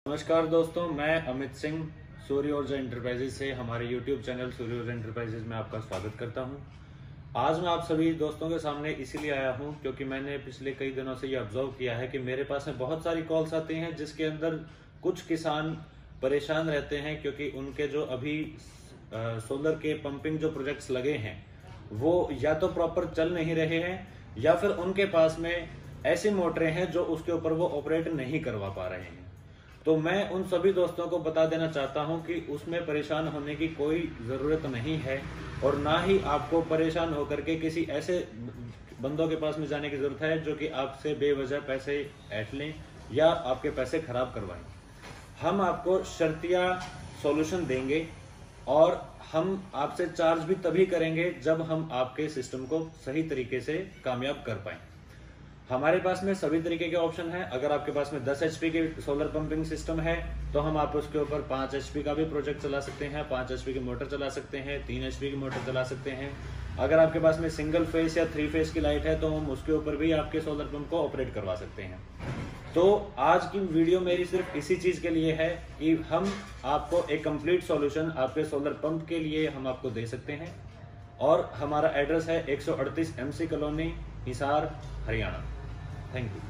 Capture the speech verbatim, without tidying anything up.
नमस्कार दोस्तों, मैं अमित सिंह सूर्य ऊर्जा एंटरप्राइजेज से हमारे यूट्यूब चैनल सूर्य ऊर्जा एंटरप्राइजेज में आपका स्वागत करता हूं। आज मैं आप सभी दोस्तों के सामने इसीलिए आया हूं क्योंकि मैंने पिछले कई दिनों से ये ऑब्जर्व किया है कि मेरे पास में बहुत सारी कॉल्स आती हैं जिसके अंदर कुछ किसान परेशान रहते हैं क्योंकि उनके जो अभी आ, सोलर के पंपिंग जो प्रोजेक्ट्स लगे हैं वो या तो प्रॉपर चल नहीं रहे हैं या फिर उनके पास में ऐसी मोटरें हैं जो उसके ऊपर वो ऑपरेट नहीं करवा पा रहे हैं। तो मैं उन सभी दोस्तों को बता देना चाहता हूं कि उसमें परेशान होने की कोई जरूरत नहीं है और ना ही आपको परेशान होकर के किसी ऐसे बंदों के पास में जाने की जरूरत है जो कि आपसे बेवजह पैसे ऐंठ लें या आपके पैसे खराब करवाएं। हम आपको शर्तिया सॉल्यूशन देंगे और हम आपसे चार्ज भी तभी करेंगे जब हम आपके सिस्टम को सही तरीके से कामयाब कर पाएं। हमारे पास में सभी तरीके के ऑप्शन है। अगर आपके पास में दस एचपी के सोलर पंपिंग सिस्टम है तो हम आप उसके ऊपर पांच एचपी का भी प्रोजेक्ट चला सकते हैं, पांच एचपी की मोटर चला सकते हैं, तीन एचपी की मोटर चला सकते हैं। अगर आपके पास में सिंगल फेस या थ्री फेस की लाइट है तो हम उसके ऊपर भी आपके सोलर पंप को ऑपरेट करवा सकते हैं। तो आज की वीडियो मेरी सिर्फ इसी चीज के लिए है कि हम आपको एक कंप्लीट सॉल्यूशन आपके सोलर पंप के लिए हम आपको दे सकते हैं। और हमारा एड्रेस है एक सौ अड़तीस MC colony, Hisar, Haryana. Thank you.